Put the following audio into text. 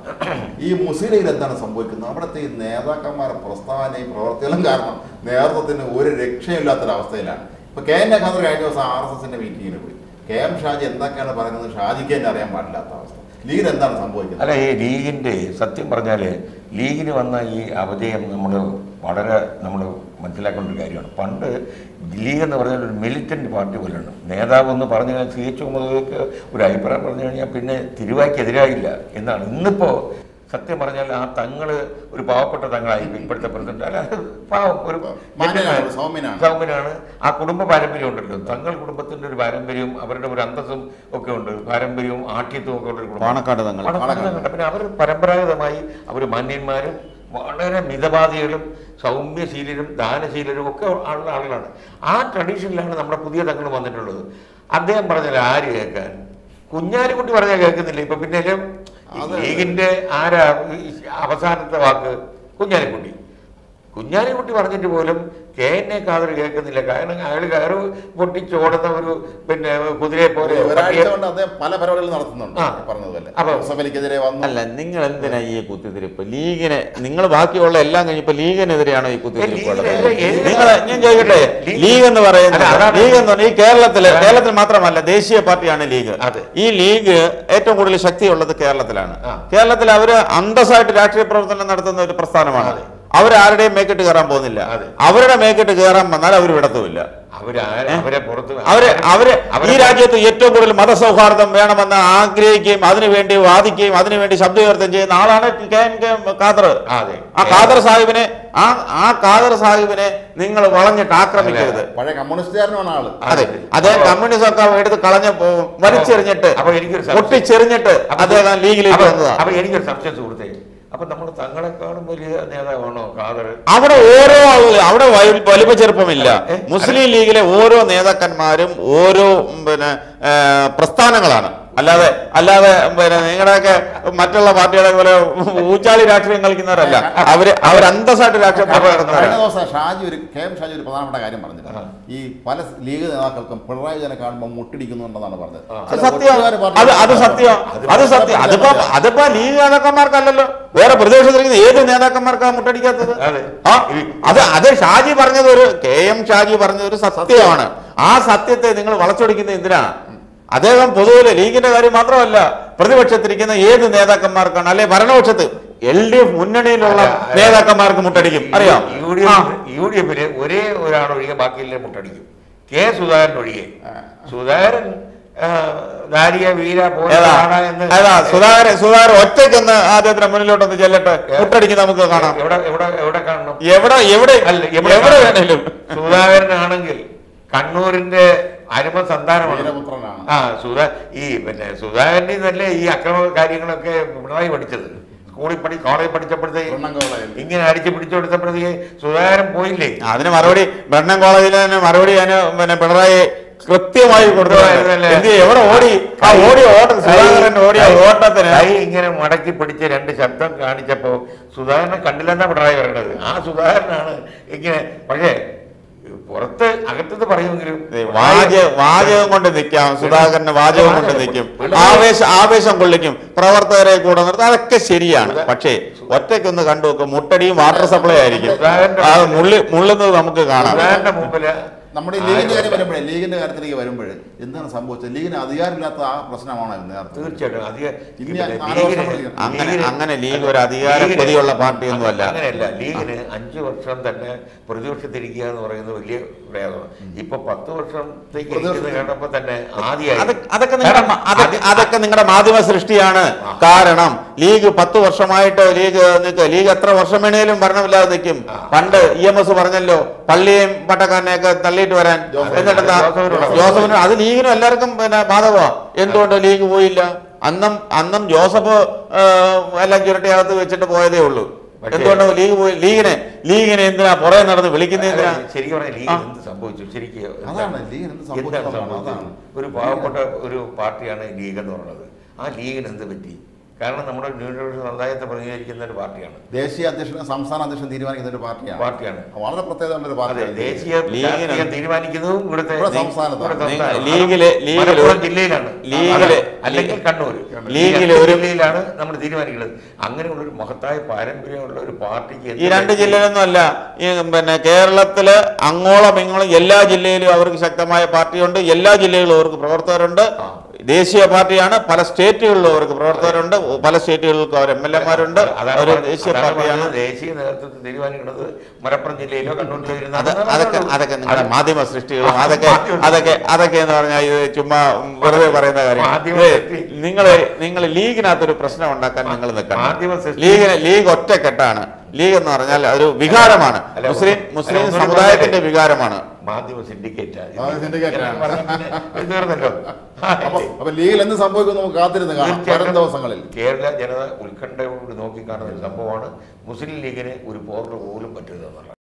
ഈ മുസ്ലിം ലീഗിൽ എന്താണ് സംഭവിക്കുന്നത്? അവിടുത്തെ ഈ നേതാക്കന്മാരുടെ പ്രസ്താവനയും പ്രവർത്തികളും കാരണം നേതൃത്വത്തിന് ഒരു രക്ഷയില്ലാത്തൊരവസ്ഥയിലാണ്. ഇപ്പൊ കെ എൻ ഖാദർ കഴിഞ്ഞ ദിവസം RSSന്റെ മീറ്റിങ്ങിന് പോയി. KM ഷാജി എന്തൊക്കെയാണ് പറയുന്നത് ഷാജിക്ക് തന്നെ അറിയാൻ പാടില്ലാത്ത അവസ്ഥ. ലീഗിന് എന്താണ് സംഭവിക്കുന്നത്? അല്ല, ഈ ലീഗിന്റെ സത്യം പറഞ്ഞാൽ ലീഗിന് വന്ന ഈ അപജയം നമ്മൾ മനസ്സിലാക്കേണ്ട ഒരു കാര്യമാണ്. പണ്ട് ലീഗ് എന്ന് പറഞ്ഞാൽ ഒരു മിലിറ്റന്റ് പാർട്ടി പോലെയാണ്. നേതാവ് എന്ന് പറഞ്ഞു കഴിഞ്ഞാൽ CH മുഹമ്മദ് ഒരു അഭിപ്രായം പറഞ്ഞു കഴിഞ്ഞാൽ പിന്നെ തിരുവായ്ക്കെതിരായില്ല എന്നാണ്. ഇന്നിപ്പോൾ സത്യം പറഞ്ഞാൽ ആ തങ്ങള് ഒരു പാവപ്പെട്ട തങ്ങളായി ഇപ്പോഴത്തെ പ്രസിഡന്റ്. അല്ല, പാവം ഒരു സൗമ്യനാണ്. ആ കുടുംബ പാരമ്പര്യം ഉണ്ടല്ലോ, തങ്ങൾ കുടുംബത്തിന്റെ ഒരു പാരമ്പര്യവും അവരുടെ ഒരു അന്തസ്സും ഒക്കെ ഉണ്ട്, പാരമ്പര്യവും ആഠ്യത്വവും ഒക്കെ ഉള്ള പാണക്കാട് തങ്ങൾ. പിന്നെ അവർ പരമ്പരാഗതമായി അവർ മാന്യന്മാരും വളരെ മിതവാദികളും സൗമ്യശീലരും ദാനശീലരും ഒക്കെ ഉള്ള ആളുകളാണ്. ആ ട്രഡീഷനിലാണ് നമ്മുടെ പുതിയ തങ്ങൾ വന്നിട്ടുള്ളത്. അദ്ദേഹം പറഞ്ഞാൽ ആര് കേൾക്കാൻ? കുഞ്ഞാലിക്കുട്ടി പറഞ്ഞാൽ കേൾക്കുന്നില്ല. ഇപ്പൊ പിന്നെ ലീഗിന്റെ ആരാ അവസാനത്തെ വാക്ക്? കുഞ്ഞാലിക്കുട്ടി പറഞ്ഞിട്ട് പോലും KN ഖാദർ കേൾക്കുന്നില്ല. കാരണം അയാൾ കയറ് പൊട്ടിച്ചോടുന്ന ഒരു പിന്നെ കുതിരയെ പോലെ പല പരിപാടികളും നടത്തുന്നുണ്ട്. അല്ല, നിങ്ങൾ എന്തിനാ ഈ കുത്തിത്തിരിപ്പ്? ലീഗിനെ നിങ്ങൾ ബാക്കിയുള്ള എല്ലാം കഴിഞ്ഞപ്പോ ലീഗിനെതിരെയാണോ ഈ കുത്തിത്തിരിപ്പ്? ഞാൻ ചോദിക്കട്ടെ, ലീഗ് എന്ന് പറയുന്നത് ഈ കേരളത്തിൽ മാത്രമല്ല, ദേശീയ പാർട്ടിയാണ് ലീഗ്. ഈ ലീഗ് ഏറ്റവും കൂടുതൽ ശക്തിയുള്ളത് കേരളത്തിലാണ്. കേരളത്തിൽ അവര് അന്തസ്സായിട്ട് രാഷ്ട്രീയ പ്രവർത്തനം നടത്തുന്ന ഒരു പ്രസ്ഥാനമാണ്. അവരാരുടെയും മേക്കിട്ട് കയറാൻ പോകുന്നില്ല. അവരുടെ മേക്കിട്ട് കയറാൻ വന്നാൽ അവർ വിടത്തുമില്ല. ഈ രാജ്യത്ത് ഏറ്റവും കൂടുതൽ മതസൗഹാർദ്ദം വേണമെന്ന് ആഗ്രഹിക്കുകയും അതിനുവേണ്ടി വാദിക്കുകയും അതിനുവേണ്ടി ശബ്ദോയർത്തം ചെയ്യുന്ന ആളാണ് KN ഖാദർ. ആ ഖാദർ സാഹിബിനെ നിങ്ങൾ വളഞ്ഞിട്ട് ആക്രമിക്കരുത്. പഴയ കമ്മ്യൂണിസ്റ്റുകാരനാണ് ആള്. അതെ, അദ്ദേഹം കമ്മ്യൂണിസ്റ്റ് ഒക്കെ എടുത്ത് വലിച്ചെറിഞ്ഞിട്ട് പൊട്ടിച്ചെറിഞ്ഞിട്ട് അദ്ദേഹം ലീഗിലേക്ക് വന്നതാണ്. അപ്പൊ എനിക്കൊരു സംശയം സുഹൃത്തേ, അപ്പൊ നമ്മൾ തങ്ങളെക്കാളും വലിയ നേതാവാണോ ഖാദർ? അവിടെ വലിപ്പ ചെറുപ്പമില്ല. മുസ്ലിം ലീഗിലെ ഓരോ നേതാക്കന്മാരും ഓരോ പ്രസ്ഥാനങ്ങളാണ്. അല്ലാതെ നിങ്ങളുടെയൊക്കെ മറ്റുള്ള പാർട്ടികളെ പോലെ ഊച്ചാളി രാഷ്ട്രീയം കളിക്കുന്നവരല്ല. അവർ അന്തസ്സായിട്ട് രാഷ്ട്രീയം ഷാജി ഒരു പ്രധാനപ്പെട്ട കാര്യം പറഞ്ഞില്ല. ഈ പല ലീഗ് നേതാക്കൾക്കും പിണറായി വിജയനെ കാണുമ്പോൾ മുട്ടിടിക്കുന്നുണ്ടെന്നാണ് പറഞ്ഞത്. അത് സത്യം. അതിപ്പോ ലീഗ് നേതാക്കന്മാർക്കല്ലല്ലോ, വേറെ പ്രതിപക്ഷത്തിരിക്കുന്ന ഏത് നേതാക്കന്മാർക്കാണ് മുട്ടടിക്കാത്തത്? അത് ഷാജി പറഞ്ഞത് KM ഷാജി പറഞ്ഞത് ഒരു സത്യമാണ്. ആ സത്യത്തെ നിങ്ങൾ വളച്ചൊടിക്കുന്നത് എന്തിനാ? അദ്ദേഹം പൊതുവിലെ ലീഗിന്റെ കാര്യം മാത്രമല്ല, പ്രതിപക്ഷത്തിരിക്കുന്ന ഏത് നേതാക്കന്മാർക്കാണ്, അല്ലെ ഭരണപക്ഷത്ത് LDF മുന്നണിയിലുള്ള നേതാക്കന്മാർക്ക് മുട്ടടിക്കും. അറിയാം, UDF ഒരേ ഒരാളൊഴികെ ബാക്കിയെല്ലാം മുട്ടടിക്കും. സുധാകരൻ ഒഴികെ. സുധാകരൻ സുധാകരൻ ഒറ്റയ്ക്കൊന്ന് ആദ്യത്തിന് മുന്നിലോട്ടൊന്ന് ചെല്ലട്ടെ, മുട്ടടിക്ക് നമുക്ക് കാണാം. എവിടെ കാണണം? എവിടെ വേണേലും. സുധാകരനാണെങ്കിൽ കണ്ണൂരിന്റെ അരുമ സന്താനമാണ്. സുധാകരന്റെ തന്നെ ഈ അക്രമ കാര്യങ്ങളൊക്കെ പിണറായി പഠിച്ചത്. കോളേജ് പഠിച്ചപ്പോഴത്തേക്ക് ഇങ്ങനെ അടിച്ചു പിടിച്ചു കൊടുത്തപ്പോഴത്തേക്ക് സുധാകരൻ പോയില്ലേ? അതിന് മറുപടി ബ്രണ്ണൻ കോളേജിൽ തന്നെ മറുപടി പിണറായി കൃത്യമായി കൊടുത്തു. എവിടെ ഓടി ഓട്ടത്തിന് ഇങ്ങനെ മടക്കി പിടിച്ച് രണ്ട് ശബ്ദം കാണിച്ചപ്പോ സുധാകരനെ കണ്ടില്ലെന്നാ പിണറായി പറയണത്. ആ സുധാകരനാണ് ഇങ്ങനെ. പക്ഷേ പുറത്ത് അകത്തത് പറയുമെങ്കിലും വാചകം കൊണ്ട് നിൽക്കാം. സുധാകരന് വാചകം കൊണ്ട് നിൽക്കും, ആവേശം കൊള്ളിക്കും, പ്രവർത്തകരെ കൂടെ നിർത്തും, അതൊക്കെ ശരിയാണ്. പക്ഷേ ഒറ്റയ്ക്കൊന്ന് കണ്ടു നോക്കും, മുട്ടടിയും വാട്ടർ സപ്ലൈ ആയിരിക്കും. മുള്ളുന്നത് നമുക്ക് കാണാം. സുധാകരന്റെ മുമ്പില് നമ്മുടെ ലീഗിന്റെ കാര്യം വരുമ്പോഴേ ലീഗിന്റെ കാര്യത്തിലേക്ക് വരുമ്പോൾ എന്താണ് സംഭവിച്ചത്? ലീഗിന് അധികാരമില്ലാത്ത ആ പ്രശ്നമാണോ? തീർച്ചയായിട്ടും അങ്ങനെ ലീഗ് ഒരു അധികാര കൊതിയുള്ള പാർട്ടിയൊന്നും അല്ല. അങ്ങനെയല്ല. ലീഗിന് 5 വർഷം തന്നെ പ്രതിപക്ഷത്തിരിക്കുക എന്ന് പറയുന്നത് വലിയ പ്രയാസമാണ്. ഇപ്പൊ 10 വർഷത്തേക്ക് കണ്ടപ്പോ തന്നെ അതൊക്കെ നിങ്ങളുടെ മാധ്യമ സൃഷ്ടിയാണ്. കാരണം ലീഗ് 10 വർഷമായിട്ട് ലീഗ് എത്ര വർഷം വേണേലും ഭരണമില്ലാതെ നിൽക്കും. പണ്ട് EMS പറഞ്ഞല്ലോ, പള്ളിയെയും പട്ടക്കാരനെയൊക്കെ തള്ളിയിട്ട് വരാൻ. എന്നിട്ടെന്താ ജോസഫിന്? അത് ലീഗിനും എല്ലാവർക്കും ബാധകമാണ്. എന്തുകൊണ്ട് ലീഗ് പോയില്ല? അന്നും ജോസഫ് എല്ലാം ചുരുട്ടിയകത്ത് വെച്ചിട്ട് പോയതേ ഉള്ളൂ. എന്തുകൊണ്ട് ലീഗ് പോയി? ലീഗിനെ എന്തിനാ പുറകെ നടന്ന് വിളിക്കുന്നത്? എന്തിനാ? ശരിക്കും പറഞ്ഞാൽ ലീഗ് എന്ത് സംഭവിച്ചു? ശരിക്കും ഒരു പാവപ്പെട്ട ഒരു പാർട്ടിയാണ് ലീഗ് എന്ന് പറയുന്നത്. ആ ലീഗിന് എന്ത് പറ്റി? കാരണം നമ്മുടെ ന്യൂനപക്ഷ സമുദായത്തെ പ്രതിനിധീകരിക്കുന്ന ഒരു പാർട്ടിയാണ്. ദേശീയ അധ്യക്ഷൻ സംസ്ഥാന അധ്യക്ഷൻ തീരുമാനിക്കുന്ന ഒരു പാർട്ടിയാണ്. വളരെ പ്രത്യേകത ഉള്ള ഒരു പാർട്ടിയാണ്. ദേശീയ തീരുമാനിക്കുന്നതും ഇവിടുത്തെ ജില്ലയിലാണ്, അല്ലെങ്കിൽ കണ്ണൂർ ജില്ലയിലാണ് നമ്മൾ തീരുമാനിക്കുന്നത്. അങ്ങനെയുള്ള ഒരു മഹത്തായ പാരമ്പര്യമുള്ള ഒരു പാർട്ടിക്ക് ഈ 2 ജില്ലയിലൊന്നും അല്ല, പിന്നെ കേരളത്തില് അങ്ങോളം ഇങ്ങോളം എല്ലാ ജില്ലയിലും അവർക്ക് ശക്തമായ പാർട്ടിയുണ്ട്, എല്ലാ ജില്ലകളിലും അവർക്ക് പ്രവർത്തകരുണ്ട്. ദേശീയ പാർട്ടിയാണ്. പല സ്റ്റേറ്റുകളിലും അവർക്ക് പ്രവർത്തകരുണ്ട്, പല സ്റ്റേറ്റുകൾക്കും അവർ MLA-മാരുണ്ട്. അവർ ദേശീയ പാർട്ടിയാണ്. ദേശീയ നേതൃത്വത്തിൽ തീരുമാനിക്കുന്നത് മലപ്പുറം ജില്ലയിലോ കണ്ണൂരിലോ അതൊക്കെ നിങ്ങളുടെ മാധ്യമ സൃഷ്ടികളും അതൊക്കെ എന്ന് പറഞ്ഞാൽ ഇത് ചുമ്മാ വെറുതെ പറയുന്ന കാര്യം. നിങ്ങൾ ലീഗിനകത്തൊരു പ്രശ്നം ഉണ്ടാക്കാൻ നിങ്ങൾ നിൽക്കണം. ലീഗ് ഒറ്റക്കെട്ടാണ്. ലീഗ് എന്ന് പറഞ്ഞാൽ അതൊരു വികാരമാണ്, മുസ്ലിം സമുദായത്തിന്റെ വികാരമാണ്. മാധ്യമ സിൻഡിക്കേറ്റ് അപ്പൊ ലീഗിൽ എന്ത് സംഭവിക്കും നമുക്ക് കാത്തിരുന്ന് കാണാം ദിവസങ്ങളിൽ. കേരള ജനത ഉത്കണ്ഠയോട് നോക്കിക്കാണുന്ന ഒരു സംഭവമാണ് മുസ്ലിം ലീഗിന് ഒരു പോർട്ട് പോലും പറ്റുന്നത്.